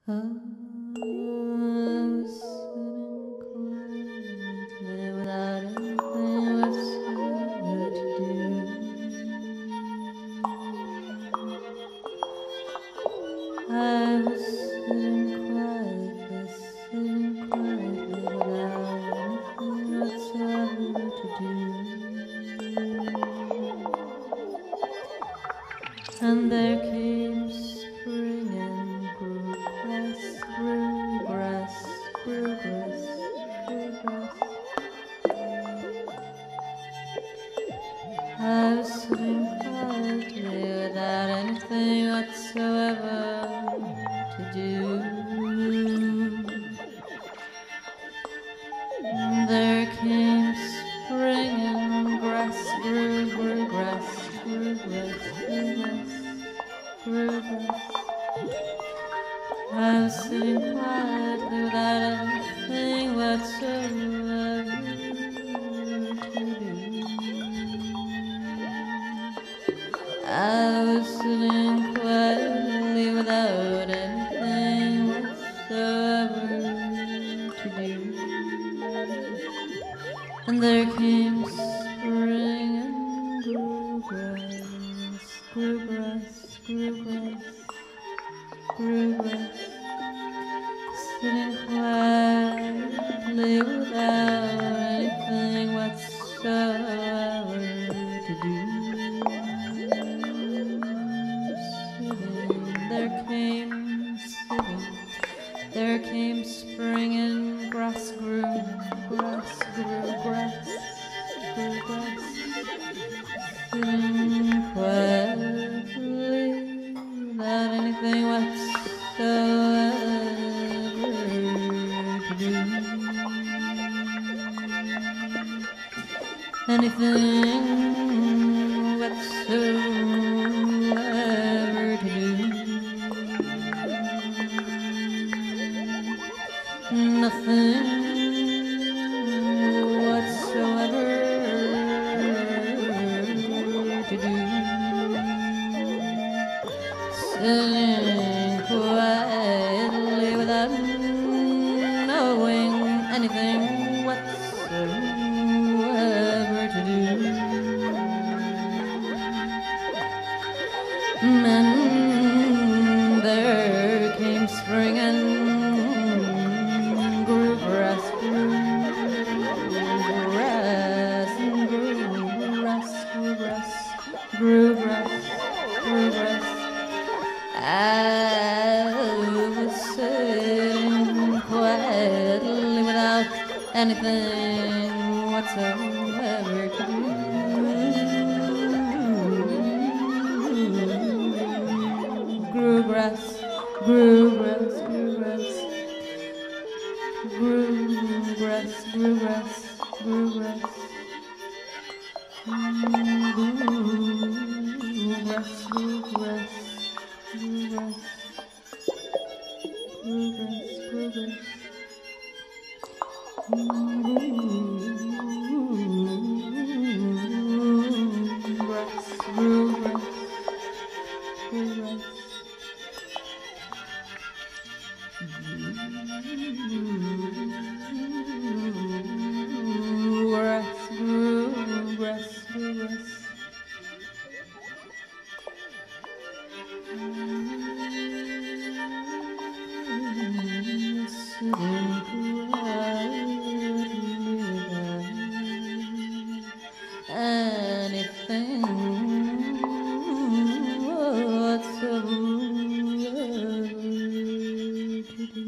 And there came spring and grew grass, grew grass, grew grass. I was sitting quietly without anything whatsoever to do. And there came spring and grass, grew grass, grew grass, grew grass. I was sitting quietly without anything whatsoever to do. I was sitting quietly without anything whatsoever to do. And there came spring and grew grass, grew grass, grew grass, grew grass, sitting quietly without anything whatsoever to do. There came spring and grass grew, grass grew, grass grew, grass. Sitting quietly without anything whatsoever to do. Anything whatsoever to do. Nothing whatsoever to do. Sitting quietly without knowing anything whatsoever to do. And there came spring and grew grass, grew grass, grew grass, grew grass, grew grass, grew grass. I was sitting quietly without anything whatsoever to do. Grew grass, grew grass, grew grass, grew grass, grew grass, grew grass, grew grass, grew grass, grew grass, grew grass, grew grass. Grass, grew grass, grew grass. Grass, grew grass, grew grass. Sitting quietly without anything whatsoever to do.